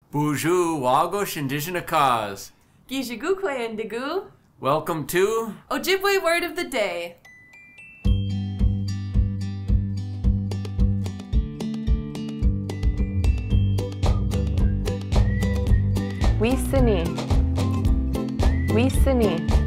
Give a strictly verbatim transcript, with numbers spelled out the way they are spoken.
Bonjour, Wagosh Indigenous cause. Gijigukwe Indigu. Welcome to Ojibwe Word of the Day. Wiisini. Wiisini.